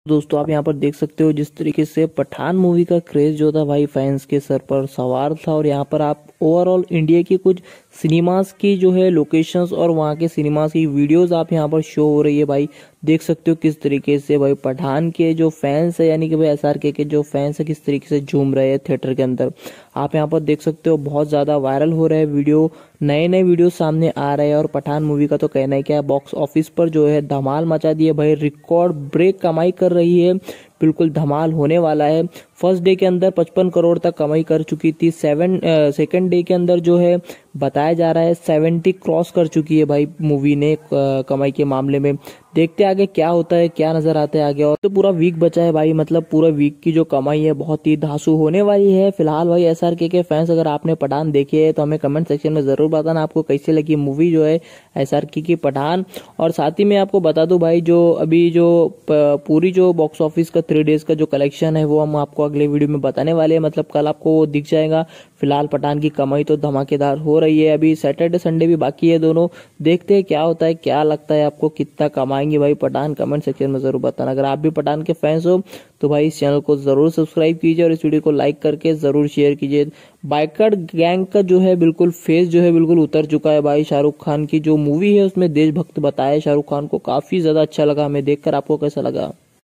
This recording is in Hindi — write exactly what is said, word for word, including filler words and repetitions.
दोस्तों आप यहाँ पर देख सकते हो जिस तरीके से पठान मूवी का क्रेज जो था भाई फैंस के सर पर सवार था। और यहाँ पर आप ओवरऑल इंडिया की कुछ सिनेमास की जो है लोकेशंस और वहाँ के सिनेमास की वीडियोस आप यहाँ पर शो हो रही है भाई। देख सकते हो किस तरीके से भाई पठान के जो फैंस है यानी कि भाई एसआरके के जो फैंस है किस तरीके से झूम रहे हैं थिएटर के अंदर। आप यहाँ पर देख सकते हो बहुत ज़्यादा वायरल हो रहा है वीडियो, नए नए वीडियो सामने आ रहे हैं। और पठान मूवी का तो कहना है क्या, बॉक्स ऑफिस पर जो है धमाल मचा दिए भाई, रिकॉर्ड ब्रेक कमाई कर रही है, बिल्कुल धमाल होने वाला है। फर्स्ट डे के अंदर पचपन करोड़ तक कमाई कर चुकी थी, सेवन सेकंड डे के अंदर जो है बताया जा रहा है सेवेंटी क्रॉस कर चुकी है भाई मूवी ने कमाई के मामले में। देखते आगे क्या होता है, क्या नजर आता है आगे। और तो पूरा वीक बचा है भाई, मतलब पूरा वीक की जो कमाई है बहुत ही धांसू होने वाली है। फिलहाल भाई एसआरके के फैंस अगर आपने पठान देखी है तो हमें कमेंट सेक्शन में जरूर बताना आपको कैसे लगी मूवी जो है एसआरके की पठान। और साथ ही मैं आपको बता दूं भाई जो अभी जो पूरी जो बॉक्स ऑफिस का थ्री डेज का जो कलेक्शन है वो हम आपको अगले वीडियो में बताने वाले हैं, मतलब कल आपको वो दिख जाएगा। फिलहाल पठान की कमाई तो धमाकेदार हो रही है, अभी सैटरडे संडे भी बाकी है दोनों। देखते हैं क्या होता है, क्या लगता है आपको कितना कमाएंगे भाई पठान, कमेंट सेक्शन में जरूर बताना। अगर आप भी पठान के फैंस हो तो भाई इस चैनल को जरूर सब्सक्राइब कीजिए और इस वीडियो को लाइक करके जरूर शेयर कीजिए। बाइकर गैंग का जो है बिल्कुल फेस जो है बिल्कुल उतर चुका है भाई। शाहरुख खान की जो मूवी है उसमें देशभक्त बताया शाहरुख खान को, काफी ज्यादा अच्छा लगा हमें देखकर। आपको कैसा लगा?